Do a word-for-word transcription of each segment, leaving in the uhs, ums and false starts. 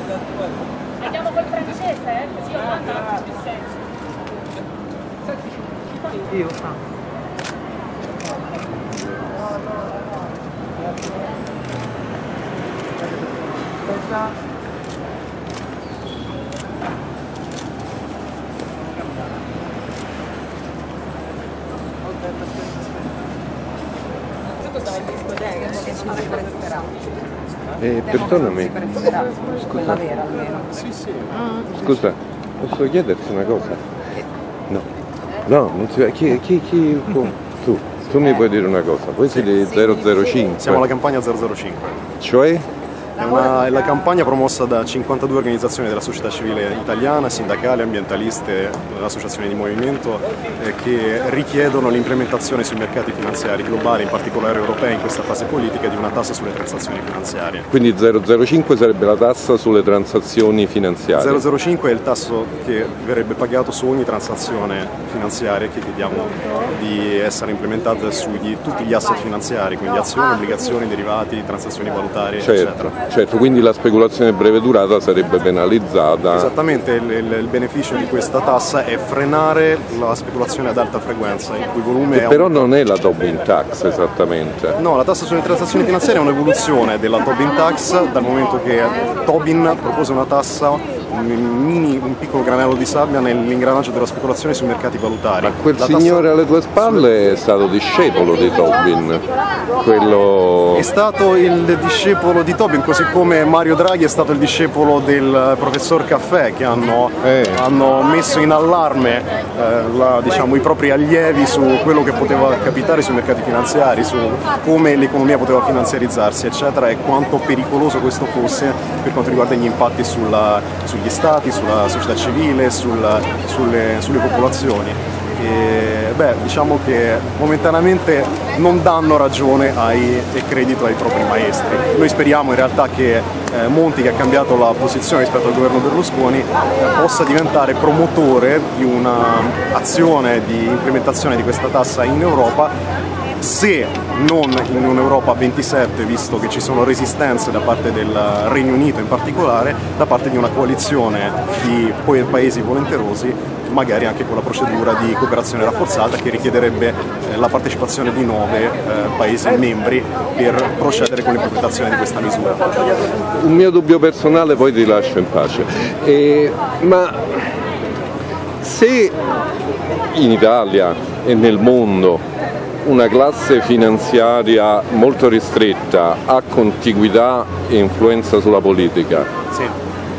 Andiamo col francese, eh? Così ha più senso. Io ah. Eh, perdonami. Quella vera almeno. Sì, sì. Scusa, posso chiederti una cosa? No, no, non si chi, chi, chi può? Tu, tu mi puoi dire una cosa, voi siete zero zero cinque? Siamo alla campagna zero zero cinque. Cioè? È, una, è la campagna promossa da cinquantadue organizzazioni della società civile italiana, sindacali, ambientaliste, associazioni di movimento, eh, che richiedono l'implementazione sui mercati finanziari globali, in particolare europei, in questa fase politica, di una tassa sulle transazioni finanziarie. Quindi zero zero cinque sarebbe la tassa sulle transazioni finanziarie? zero zero cinque è il tasso che verrebbe pagato su ogni transazione finanziaria che chiediamo di essere implementata su tutti gli asset finanziari, quindi azioni, obbligazioni, derivati, transazioni valutarie, certo, eccetera. Certo, quindi la speculazione breve durata sarebbe penalizzata. Esattamente, il, il, il beneficio di questa tassa è frenare la speculazione ad alta frequenza, il cui volume che è però un... non è la Tobin Tax esattamente. No, la tassa sulle transazioni finanziarie è un'evoluzione della Tobin Tax, dal momento che Tobin propose una tassa, un, mini, un piccolo granello di sabbia nell'ingranaggio della speculazione sui mercati valutari. Ma quel la signore tassa... alle tue spalle è stato discepolo di Tobin, quello... È stato il discepolo di Tobin, così come Mario Draghi è stato il discepolo del professor Caffè, che hanno, eh. hanno messo in allarme eh, la, diciamo, i propri allievi su quello che poteva capitare sui mercati finanziari, su come l'economia poteva finanziarizzarsi, eccetera, e quanto pericoloso questo fosse per quanto riguarda gli impatti sulla, sugli stati, sulla società civile, sulla, sulle, sulle popolazioni. E, beh, diciamo che momentaneamente non danno ragione ai, e credito ai propri maestri. Noi speriamo in realtà che eh, Monti, che ha cambiato la posizione rispetto al governo Berlusconi, eh, possa diventare promotore di un'azione di implementazione di questa tassa in Europa, se non in un'Europa a ventisette, visto che ci sono resistenze da parte del Regno Unito in particolare, da parte di una coalizione di paesi volenterosi, magari anche con la procedura di cooperazione rafforzata che richiederebbe eh, la partecipazione di nove eh, Paesi membri per procedere con l'implementazione di questa misura. Un mio dubbio personale, poi ti lascio in pace, eh, ma se in Italia e nel mondo una classe finanziaria molto ristretta ha contiguità e influenza sulla politica, sì.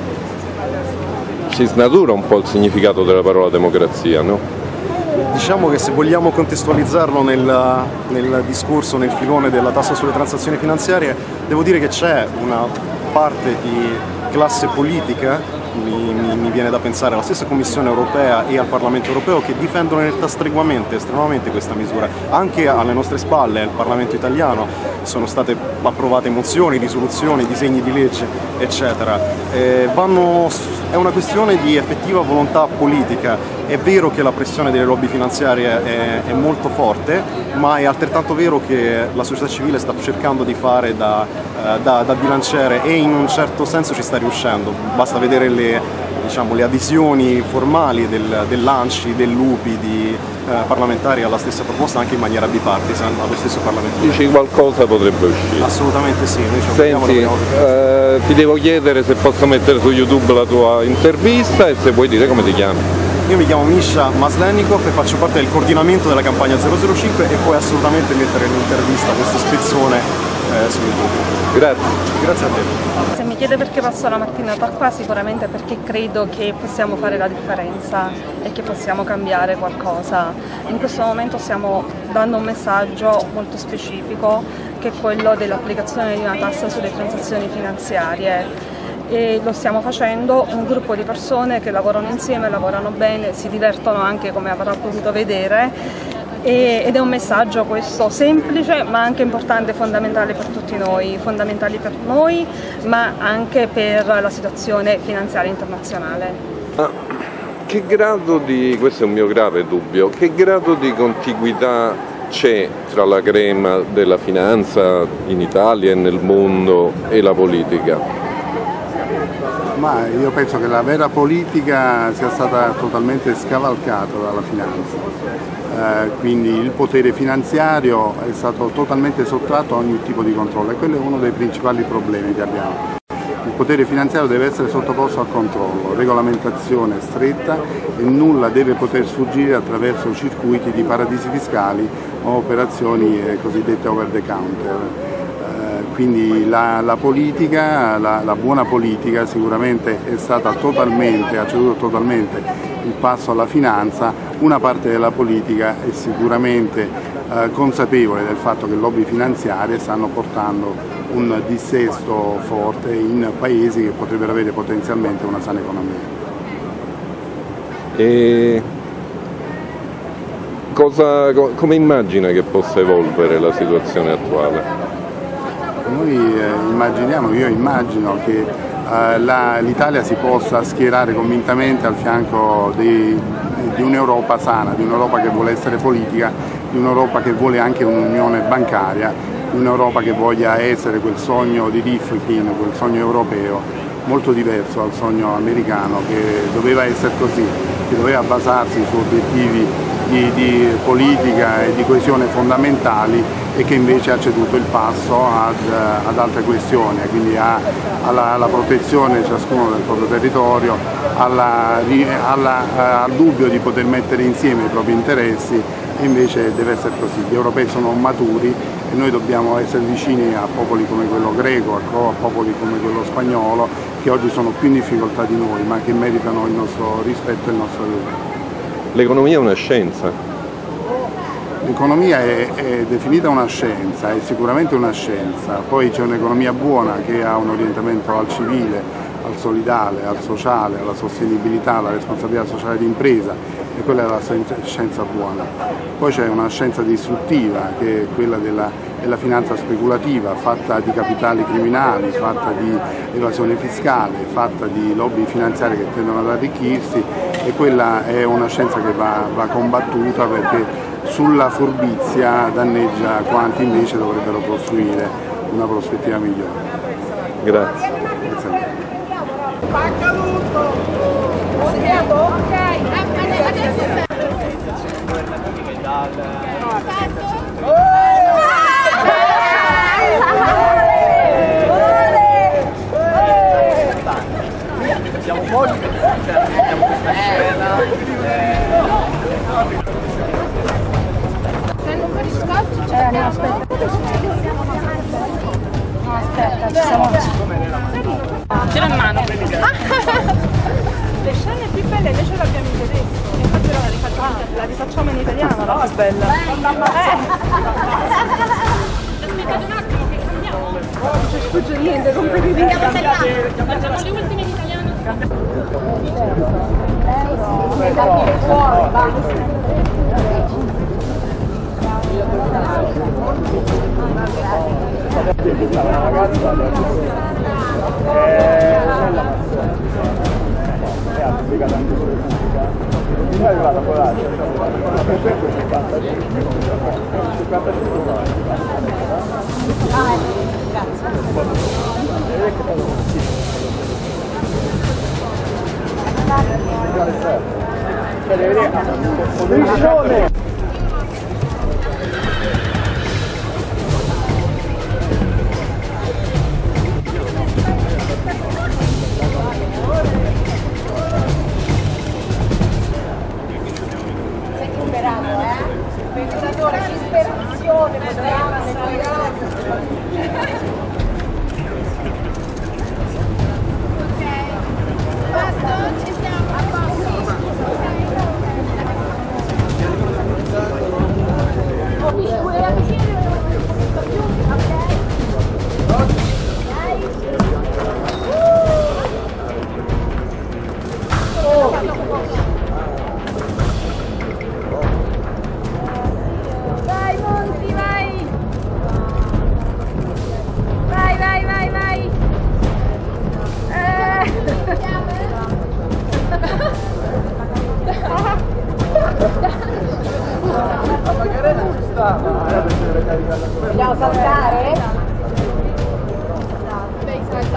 si snatura un po' il significato della parola democrazia, no? Diciamo che se vogliamo contestualizzarlo nel, nel discorso, nel filone della tassa sulle transazioni finanziarie, devo dire che c'è una parte di classe politica, mi, mi, mi viene da pensare alla stessa Commissione europea e al Parlamento europeo, che difendono in realtà strenuamente, estremamente questa misura. Anche alle nostre spalle, al Parlamento italiano, sono state approvate mozioni, risoluzioni, disegni di legge, eccetera. Eh, vanno, è una questione di effettiva volontà politica. È vero che la pressione delle lobby finanziarie è, è molto forte, ma è altrettanto vero che la società civile sta cercando di fare da, eh, da, da bilanciere, e in un certo senso ci sta riuscendo. Basta vedere le, diciamo, le adesioni formali del, dell'A N C I, dell'U P I, di eh, parlamentari alla stessa proposta, anche in maniera bipartisan, allo stesso Parlamento. Dici qualcosa potrebbe uscire? Assolutamente sì. Noi ci Senti, eh, ti devo chiedere se posso mettere su YouTube la tua intervista e se vuoi dire come ti chiami. Io mi chiamo Misha Maslenikov e faccio parte del coordinamento della campagna zero zero cinque, e puoi assolutamente mettere l'intervista, questo spezzone eh, su YouTube. Grazie. Grazie a te. Se mi chiede perché passo la mattinata qua, sicuramente perché credo che possiamo fare la differenza e che possiamo cambiare qualcosa. In questo momento stiamo dando un messaggio molto specifico, che è quello dell'applicazione di una tassa sulle transazioni finanziarie. E lo stiamo facendo un gruppo di persone che lavorano insieme, lavorano bene, si divertono anche, come avrà potuto vedere, e, ed è un messaggio questo semplice ma anche importante, fondamentale per tutti noi, fondamentali per noi ma anche per la situazione finanziaria internazionale. Ah, che grado di, questo è un mio grave dubbio, che grado di contiguità c'è tra la crema della finanza in Italia e nel mondo e la politica? Ma io penso che la vera politica sia stata totalmente scavalcata dalla finanza, eh, quindi il potere finanziario è stato totalmente sottratto a ogni tipo di controllo e quello è uno dei principali problemi che abbiamo. Il potere finanziario deve essere sottoposto a controllo, regolamentazione stretta e nulla deve poter sfuggire attraverso circuiti di paradisi fiscali o operazioni eh, cosiddette over the counter. Quindi la, la politica, la, la buona politica sicuramente è stata totalmente, ha ceduto totalmente il passo alla finanza, una parte della politica è sicuramente eh, consapevole del fatto che lobby finanziarie stanno portando un dissesto forte in paesi che potrebbero avere potenzialmente una sana economia. E cosa, come immagina che possa evolvere la situazione attuale? Noi eh, immaginiamo, io immagino che eh, l'Italia si possa schierare convintamente al fianco di, di un'Europa sana, di un'Europa che vuole essere politica, di un'Europa che vuole anche un'unione bancaria, di un'Europa che voglia essere quel sogno di Rifkin, quel sogno europeo, molto diverso dal sogno americano che doveva essere così, che doveva basarsi su obiettivi di, di politica e di coesione fondamentali e che invece ha ceduto il passo ad, ad altre questioni, quindi a, alla, alla protezione ciascuno del proprio territorio, alla, alla, al dubbio di poter mettere insieme i propri interessi, e invece deve essere così. Gli europei sono maturi e noi dobbiamo essere vicini a popoli come quello greco, a popoli come quello spagnolo, che oggi sono più in difficoltà di noi, ma che meritano il nostro rispetto e il nostro aiuto. L'economia è una scienza. L'economia è, è definita una scienza, è sicuramente una scienza, poi c'è un'economia buona che ha un orientamento al civile, al solidale, al sociale, alla sostenibilità, alla responsabilità sociale d'impresa e quella è la scienza buona. Poi c'è una scienza distruttiva che è quella della, della finanza speculativa, fatta di capitali criminali, fatta di evasione fiscale, fatta di lobby finanziarie che tendono ad arricchirsi e quella è una scienza che va, va combattuta perché sulla furbizia danneggia quanti invece dovrebbero costruire una prospettiva migliore. Grazie. Grazie a lei. Siamo fuori, abbiamo questa scena. Prendo un po' di scotch? Eh, no, aspetta. No, aspetta, ci siamo. Ce l'ho in mano. Le scene più belle invece le abbiamo in tedesco, infatti ora la rifacciamo, la rifacciamo in italiano, la più bella. Aspettate un attimo che cambiamo. Non ci sfugge niente, competitiva. Andiamo sellato, facciamo le ultime in italiano. è arrivata con l'altra. Striscione!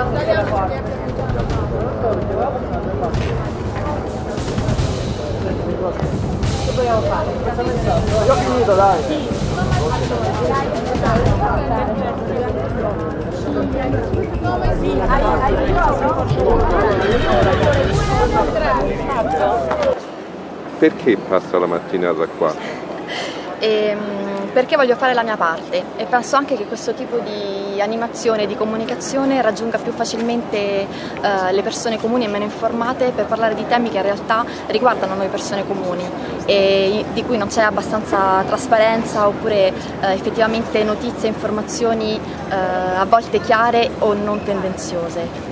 Che vogliamo fare? Io ho finito, dai! Sì. Perché passa la mattinata qua? E, perché voglio fare la mia parte e penso anche che questo tipo di animazione, di comunicazione raggiunga più facilmente eh, le persone comuni e meno informate per parlare di temi che in realtà riguardano noi persone comuni e di cui non c'è abbastanza trasparenza oppure eh, effettivamente notizie e informazioni eh, a volte chiare o non tendenziose.